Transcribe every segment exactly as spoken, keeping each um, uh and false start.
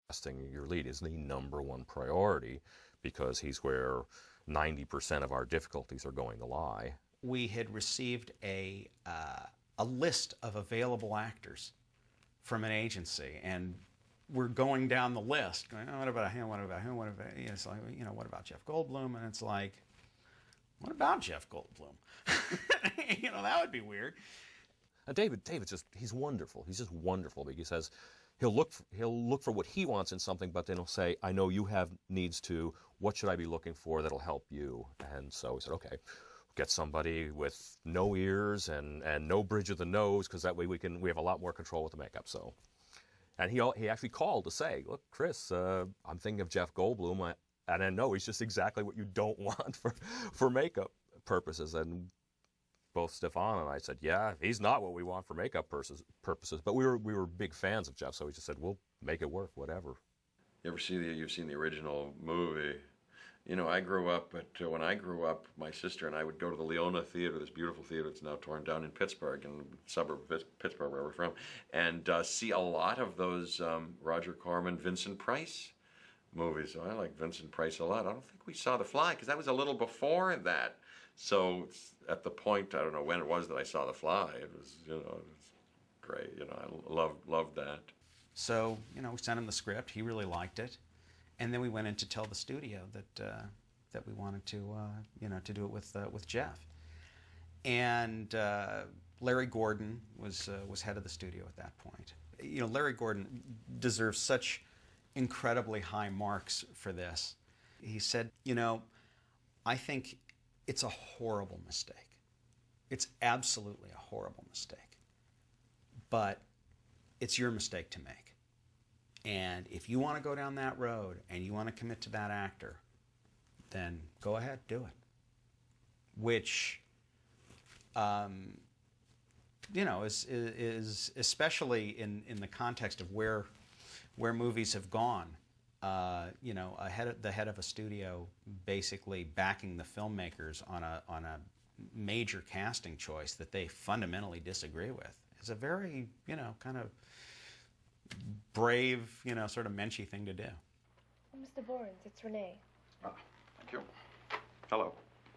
Casting your lead is the number one priority because he's where ninety percent of our difficulties are going to lie. We had received a, uh, a list of available actors from an agency, and we're going down the list, going, oh, what about him, what about him, what about, you know, it's like, you know, what about Jeff Goldblum? And it's like, what about Jeff Goldblum? You know, that would be weird. And David, David's just, he's wonderful. He's just wonderful because he says, he'll look, for, he'll look for what he wants in something, but then he'll say, I know you have needs too. What should I be looking for that'll help you? And so he said, okay, get somebody with no ears and, and no bridge of the nose, because that way we can, we have a lot more control with the makeup. So, and he, he actually called to say, look, Chris, uh, I'm thinking of Jeff Goldblum. I, and I know he's just exactly what you don't want for, for makeup purposes. And both Stefan and I said, yeah, he's not what we want for makeup purposes, purposes. But we were, we were big fans of Jeff, so we just said, we'll make it work, whatever. You ever see the, you've seen the original movie? You know, I grew up, but uh, when I grew up, my sister and I would go to the Leona Theater, this beautiful theater that's now torn down in Pittsburgh, in the suburb of Pittsburgh, where we're from, and uh, see a lot of those um, Roger Corman, Vincent Price movies. So I like Vincent Price a lot. I don't think we saw The Fly, because that was a little before that. So at the point, I don't know when it was that I saw The Fly, it was, you know, it was great. You know, I loved, loved that. So, you know, we sent him the script. He really liked it. And then we went in to tell the studio that uh, that we wanted to, uh, you know, to do it with uh, with Jeff. And uh, Larry Gordon was uh, was head of the studio at that point. You know, Larry Gordon deserves such incredibly high marks for this. He said, you know, I think it's a horrible mistake. It's absolutely a horrible mistake. But it's your mistake to make. And if you want to go down that road and you want to commit to that actor, then go ahead, do it. Which, um, you know, is, is especially in, in the context of where, where movies have gone, uh, you know, a head of, the head of a studio basically backing the filmmakers on a, on a major casting choice that they fundamentally disagree with is a very, you know, kind of brave, you know, sort of menschy thing to do. Oh, Mister Borens, it's Renee. Ah, thank you. Hello.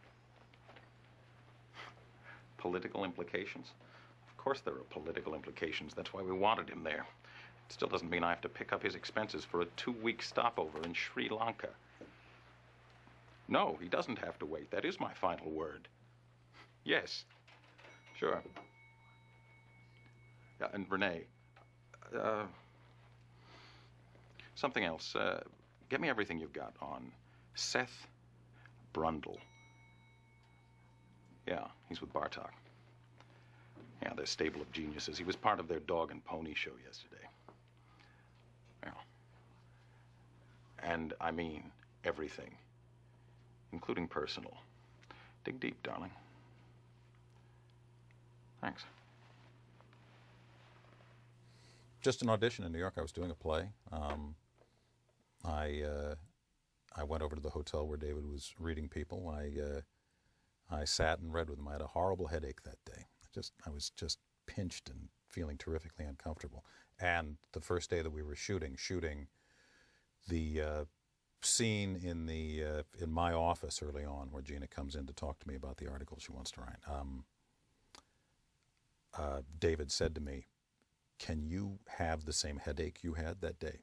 Political implications? Of course there are political implications. That's why we wanted him there. It still doesn't mean I have to pick up his expenses for a two-week stopover in Sri Lanka. No, he doesn't have to wait. That is my final word. Yes. Sure. Yeah, and Renee, uh, something else. Uh, get me everything you've got on Seth Brundle. Yeah, he's with Bartok. Yeah, their stable of geniuses. He was part of their dog and pony show yesterday. Yeah. And I mean everything, including personal. Dig deep, darling. Thanks. Just an audition in New York. I was doing a play. Um, I uh, I went over to the hotel where David was reading people. I uh, I sat and read with him. I had a horrible headache that day. Just I was just pinched and feeling terrifically uncomfortable. And the first day that we were shooting, shooting the uh, scene in the uh, in my office early on, where Gina comes in to talk to me about the article she wants to write. Um, uh, David said to me, "Can you have the same headache you had that day?"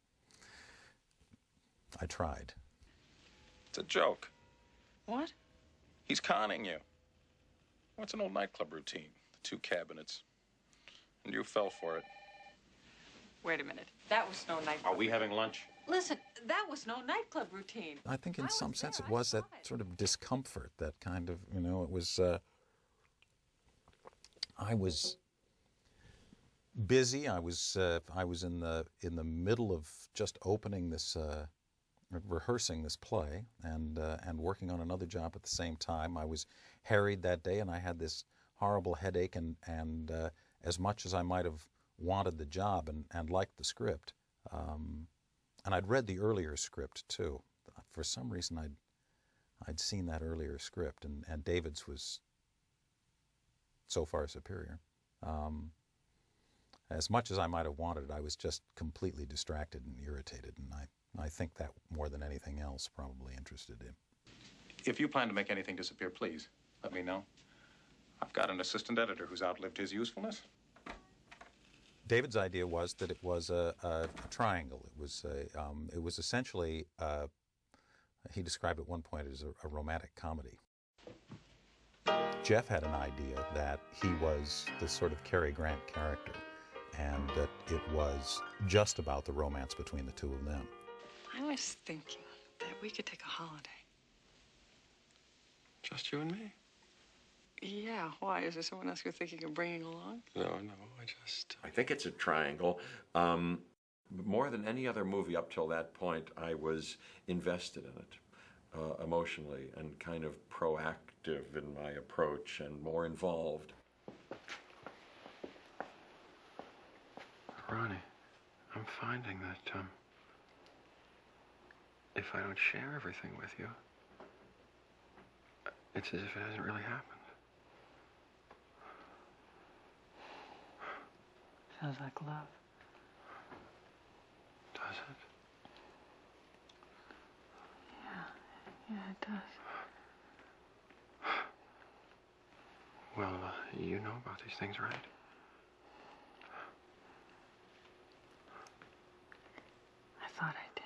I tried. It's a joke. What? He's conning you. What's an old nightclub routine? The two cabinets. And you fell for it. Wait a minute. That was no nightclub. Are we having lunch? Listen, that was no nightclub routine. I think in I some was sense there. it was I that saw it. sort of discomfort, that kind of, you know, it was, uh, I was busy. I was, uh, I was in the, in the middle of just opening this, uh, rehearsing this play and, uh, and working on another job at the same time. I was harried that day and I had this horrible headache, and, and uh, as much as I might have wanted the job and, and liked the script, um, and I'd read the earlier script too. For some reason I'd, I'd seen that earlier script, and, and David's was so far superior. Um, as much as I might have wanted it, I was just completely distracted and irritated, and I, I think that more than anything else probably interested him. If you plan to make anything disappear, please let me know. I've got an assistant editor who's outlived his usefulness. David's idea was that it was a, a, a triangle. It was a, um, it was essentially, uh, he described at one point as a, a romantic comedy. Jeff had an idea that he was this sort of Cary Grant character, and that it was just about the romance between the two of them. I was thinking that we could take a holiday. Just you and me? Yeah, why? Is there someone else you're thinking of bringing along? No, no, I just... I think it's a triangle. Um, more than any other movie up till that point, I was invested in it uh, emotionally and kind of proactive in my approach and more involved. Ronnie, I'm finding that, um, if I don't share everything with you, it's as if it hasn't really happened. Sounds like love. Does it? Yeah, yeah, it does. Well, uh, you know about these things, right? I thought I did.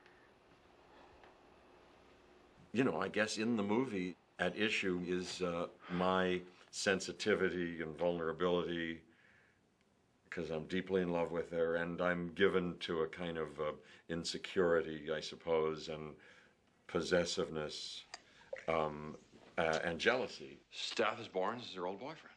You know, I guess in the movie at issue is uh, my sensitivity and vulnerability, because I'm deeply in love with her, and I'm given to a kind of uh, insecurity, I suppose, and possessiveness um, uh, and jealousy. Stathis Borns is her old boyfriend.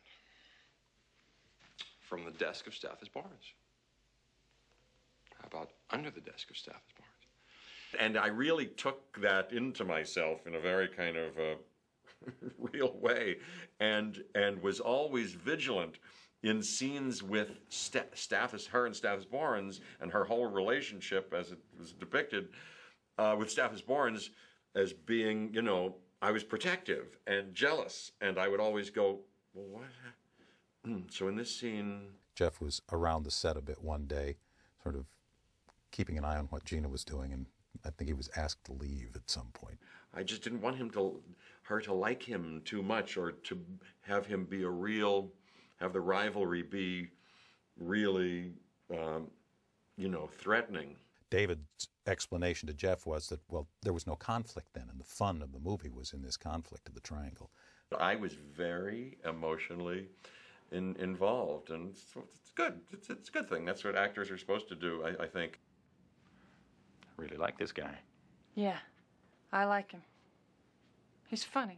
From the desk of Stathis Borns. How about under the desk of Stathis Borns? And I really took that into myself in a very kind of uh, real way, and and was always vigilant in scenes with St Stathis, her and Stathis Borns, and her whole relationship as it was depicted uh, with Stathis Borns as being, you know, I was protective and jealous, and I would always go, well, what? So in this scene... Jeff was around the set a bit one day, sort of keeping an eye on what Gina was doing, and I think he was asked to leave at some point. I just didn't want him to, her to like him too much, or to have him be a real... have the rivalry be really, um, you know, threatening. David's explanation to Jeff was that, well, there was no conflict then, and the fun of the movie was in this conflict of the triangle. I was very emotionally in, involved, and it's, it's good. It's, it's a good thing. That's what actors are supposed to do, I, I think. I really like this guy. Yeah, I like him. He's funny.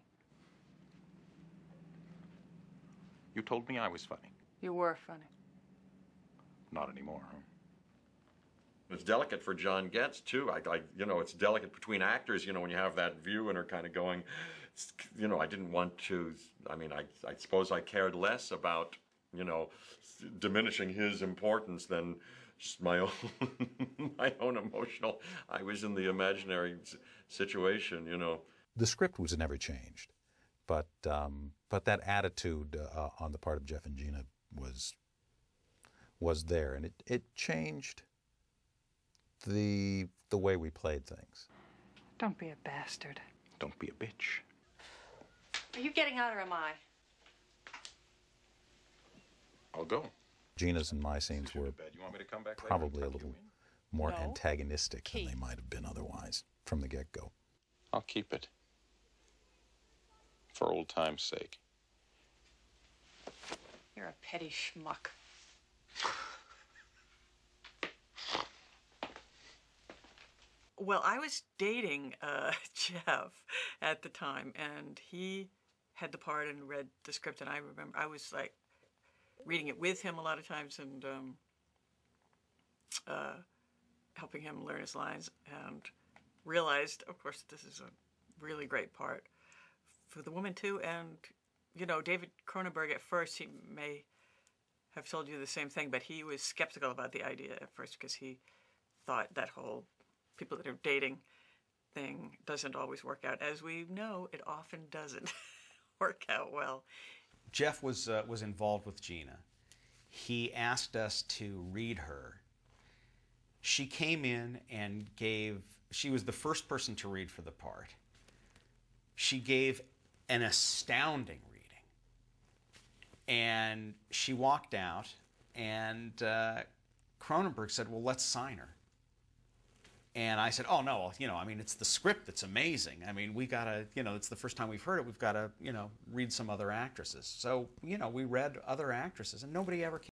You told me I was funny. You were funny. Not anymore, huh? It's delicate for John Getz, too. I, I, you know, it's delicate between actors, you know, when you have that view and are kind of going, you know, I didn't want to, I mean, I, I suppose I cared less about, you know, diminishing his importance than just my own, my own emotional, I was in the imaginary situation, you know. The script was never changed, but, um, but that attitude uh, on the part of Jeff and Gina was, was there, and it, it changed the the way we played things. Don't be a bastard. Don't be a bitch. Are you getting out or am I? I'll go. Gina's and my scenes were You want me to come back later probably a and tuck you little in? more No. antagonistic Keith. than they might have been otherwise from the get-go. I'll keep it. For old time's sake. You're a petty schmuck. Well, I was dating uh, Jeff at the time, and he had the part and read the script, and I remember I was like reading it with him a lot of times and um, uh, helping him learn his lines, and realized, of course, this is a really great part for the woman too. And you know, David Cronenberg at first, he may have told you the same thing, but he was skeptical about the idea at first because he thought that whole people that are dating thing doesn't always work out. As we know, it often doesn't work out well. Jeff was uh, was involved with Gina. he asked us to read her. She came in and gave, she was the first person to read for the part. She gave an astounding reading. And she walked out, and uh, Cronenberg said, well, let's sign her. And I said, oh, no, you know, I mean, it's the script that's amazing. I mean, we got to, you know, it's the first time we've heard it. We've got to, you know, read some other actresses. So, you know, we read other actresses, and nobody ever came.